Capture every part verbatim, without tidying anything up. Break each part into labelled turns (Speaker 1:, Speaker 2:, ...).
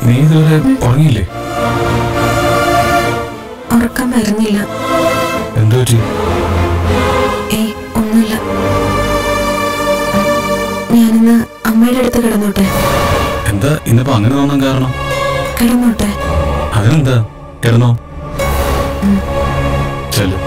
Speaker 1: നീ ഇതുവരെ ഉറങ്ങിയില്ലേ?
Speaker 2: ഉറക്കം വരുന്നില്ല.
Speaker 1: എന്തോ
Speaker 2: ഏയ് ഒന്നുമില്ല. ഞാനിന്ന് അമ്മയുടെ അടുത്ത് കിടന്നോട്ടെ?
Speaker 1: എന്താ ഇന്നിപ്പോ അങ്ങനെ തോന്നാൻ കാരണം?
Speaker 2: കിടന്നോട്ടെ.
Speaker 1: അതിനെന്താ, കിടന്നോ. ചെല്ലു.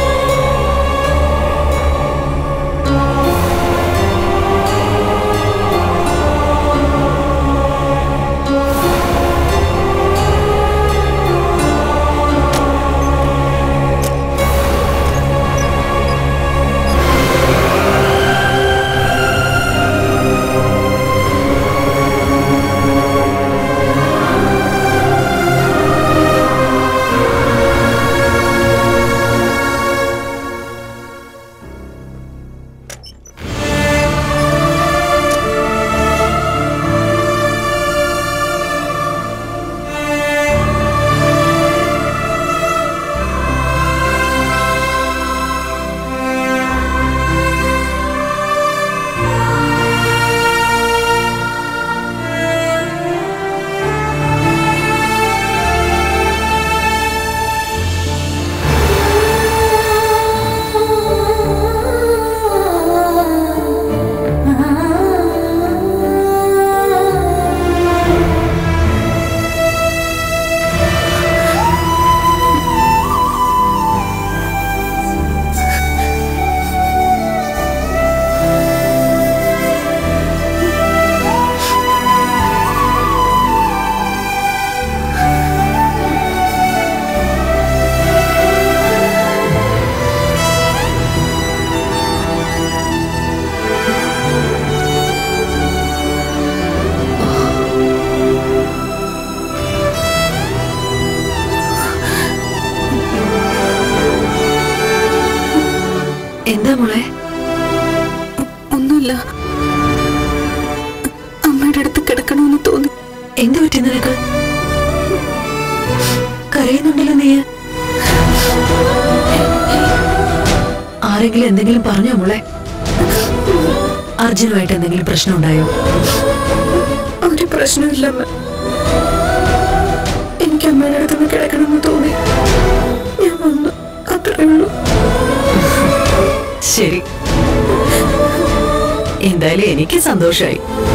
Speaker 2: എന്താ മോളെ?
Speaker 3: ഒന്നുമില്ല. അമ്മയുടെ അടുത്ത് കിടക്കണമെന്ന് തോന്നി.
Speaker 2: എന്ത് പറ്റി നിനക്ക്? കരയുന്നുണ്ടല്ലോ നീ. ആരെങ്കിലും എന്തെങ്കിലും പറഞ്ഞോ മോളെ? അർജുനുമായിട്ട് എന്തെങ്കിലും പ്രശ്നം ഉണ്ടായോ?
Speaker 3: ഒരു പ്രശ്നമില്ല. എനിക്ക് അമ്മയുടെ അടുത്ത് കിടക്കണമെന്ന് തോന്നി. ഞാൻ വന്നു, അത്രേ ഉള്ളൂ.
Speaker 2: ശരി, എന്തായാലും എനിക്ക് സന്തോഷമായി.